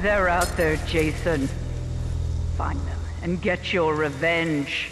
They're out there, Jason. Find them and get your revenge.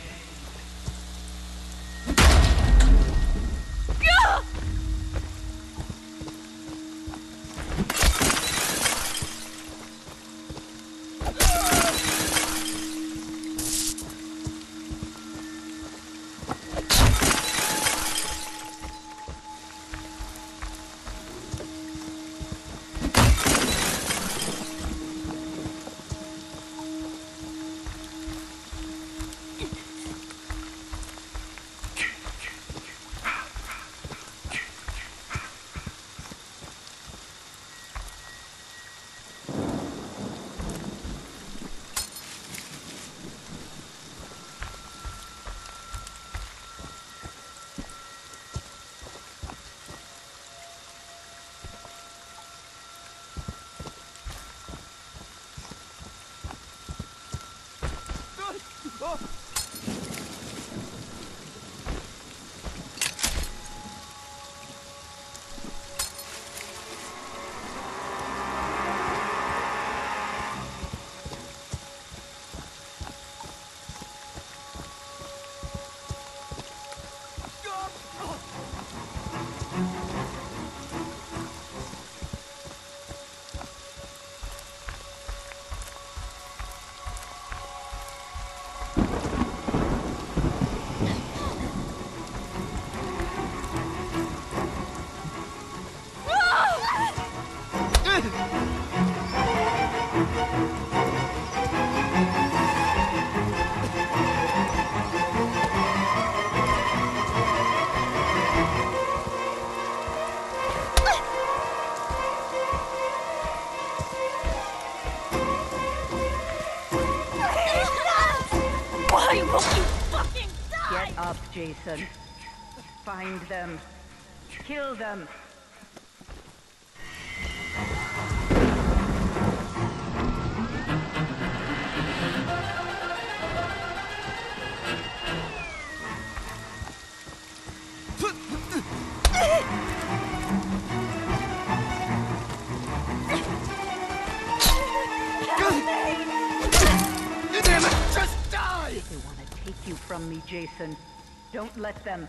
Get up, Jason. Find them. Kill them. Take you from me, Jason. Don't let them.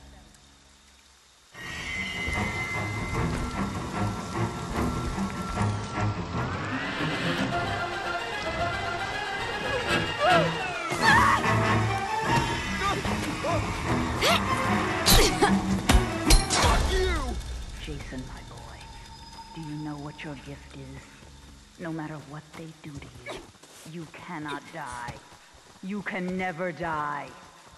Fuck you! Jason, my boy, do you know what your gift is? No matter what they do to you, you cannot die. You can never die.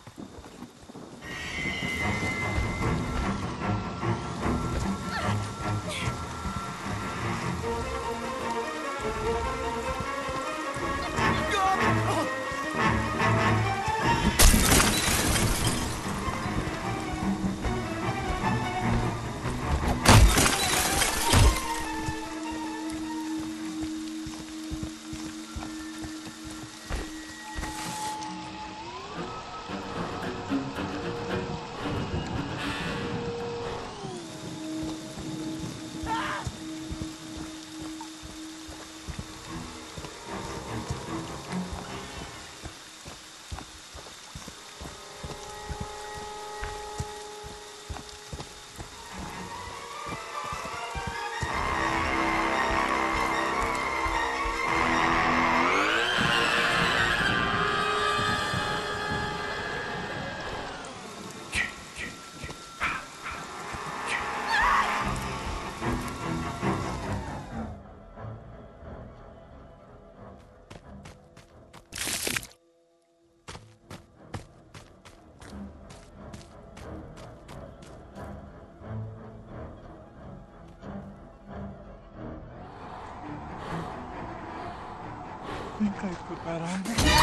I think I put that on.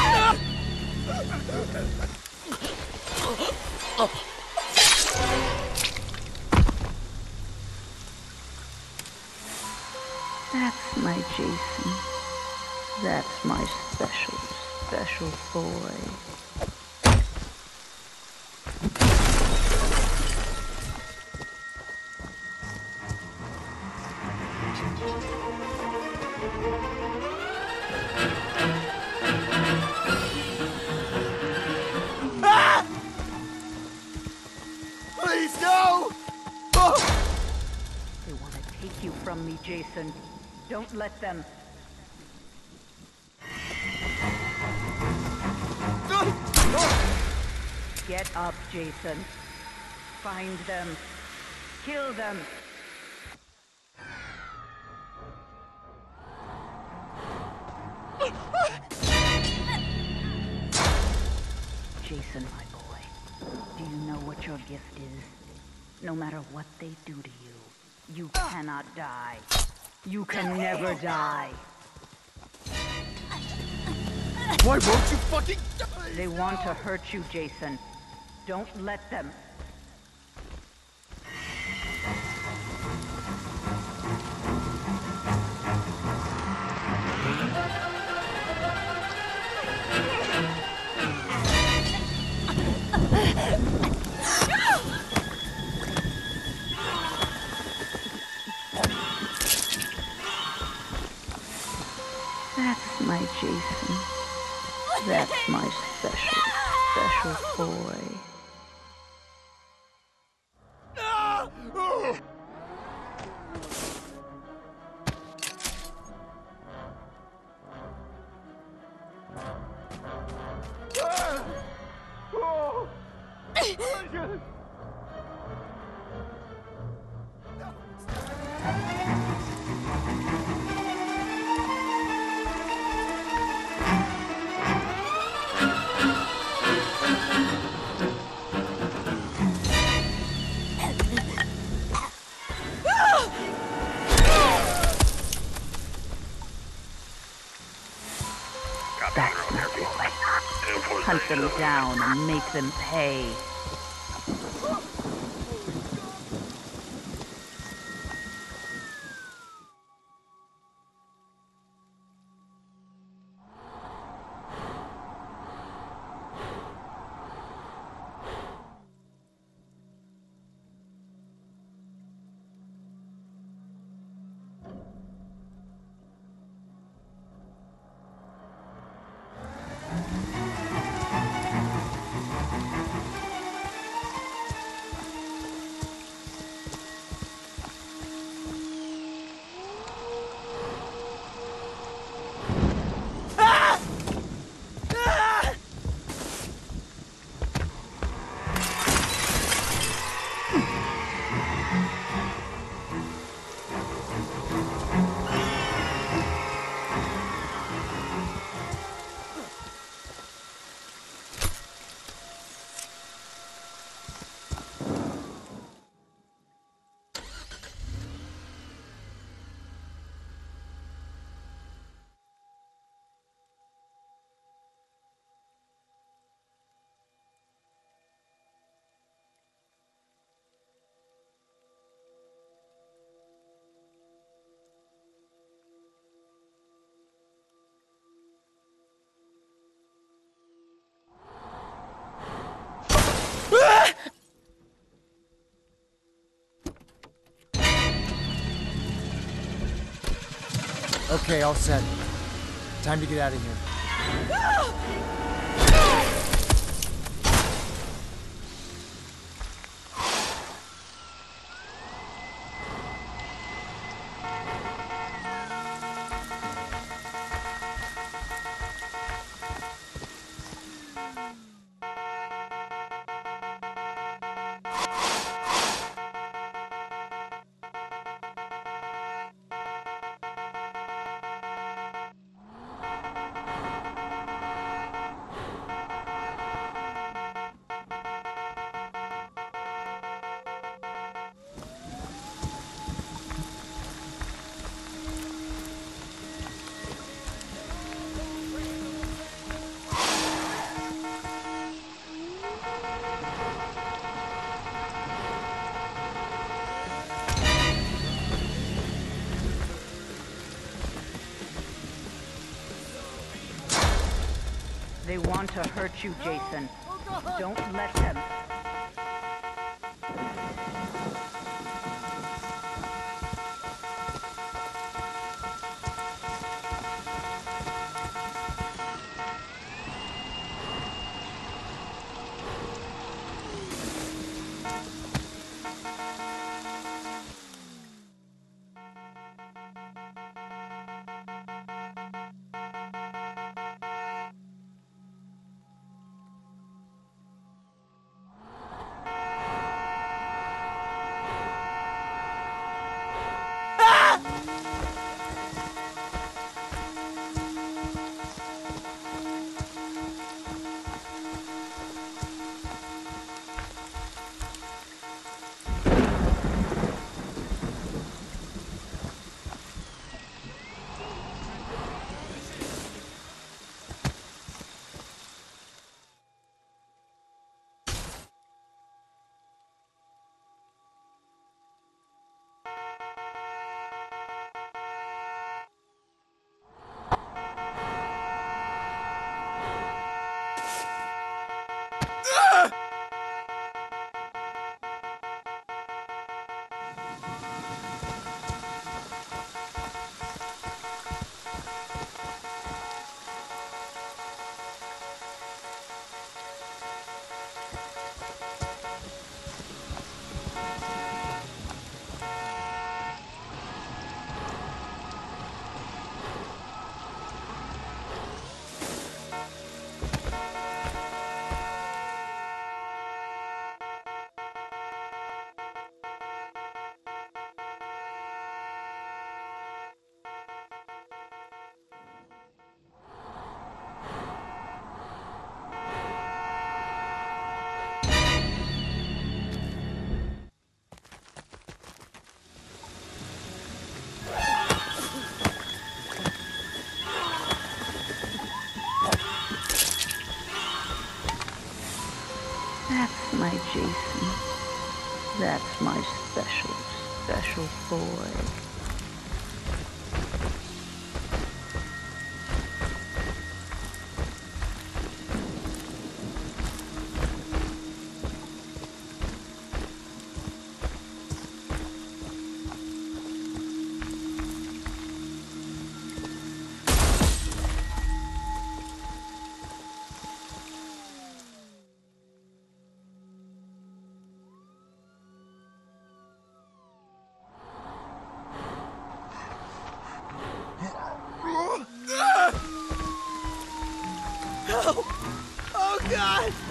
That's my Jason. That's my special, special boy. Ah! Please, no! Oh! They want to take you from me, Jason. Don't let them. Get up, Jason. Find them. Kill them. Jason, my boy, do you know what your gift is? No matter what they do to you, you cannot die. You can never die. Why won't you fucking die? They want to hurt you, Jason. Don't let them. That's my Jason. That's my special, special boy. Ah! Oh! Ah! Oh! That's my boy. Hunt them down and make them pay. Okay, all set. Time to get out of here. They want to hurt you, Jason. Don't let them. Jason. That's my special, special boy. No! Oh God!